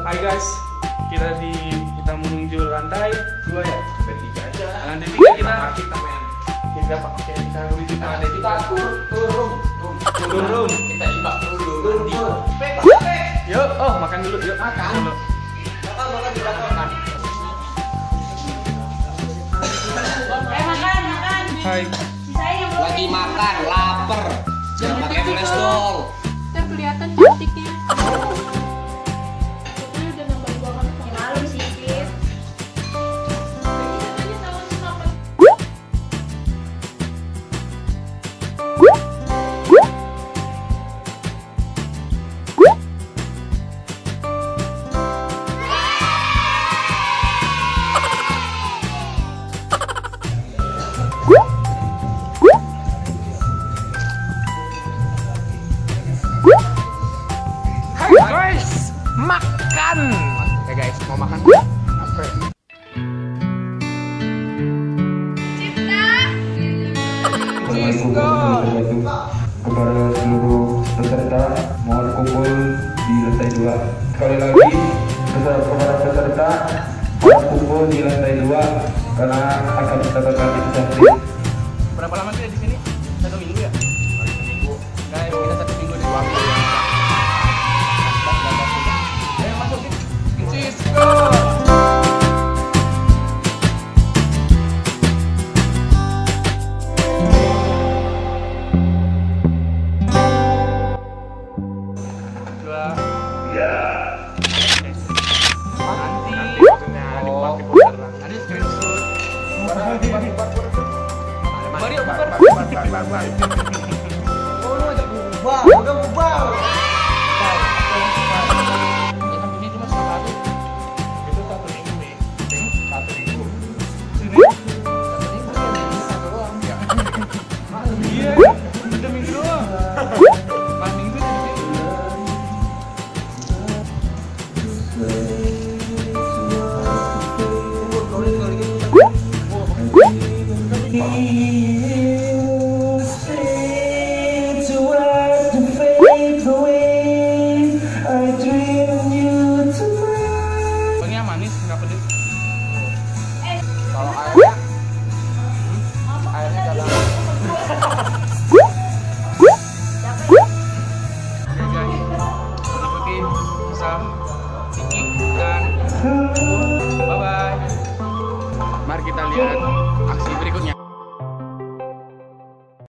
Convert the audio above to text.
Hai guys, kita menuju lantai 2 ya? Lantai 3 aja. Lantai 3 kita kita pakai kita menuju ke lantai 3. turun. Kita imbak dulu. Yuk, makan dulu, yuk. Makan. Dulu. Makan di belakang. Makan. Hai. Sisain yang belum. Lagi makan, lapar. Jangan pakai flash doll. Ntar kelihatan cantiknya. Pokoknya udah nambahin banget. Ya malu sih, Fit. Katanya tahun kenapa? Guys, makan. Oke guys, mau makan? Apa? Assalamualaikum warahmatullahi wabarakatuh. Kepada seluruh peserta, mohon kumpul di lantai 2. Sekali lagi, kepada peserta, mohon kumpul di lantai 2 karena akan kita berganti sesi. Berapa lama sih di sini? 1 minggu ya? 1 minggu. Guys, kita 1 minggu di waktu ya. Ayo masuk Fit. Cisco. Nanti screenshot. Mari bubar. Udah bubar. Ini cuma satu. Itu 1 minggu nih. 1 minggu. Sini. 1 minggu. Satu doang. Iya. 1 minggu doang. 4 minggu di sini. Thank you.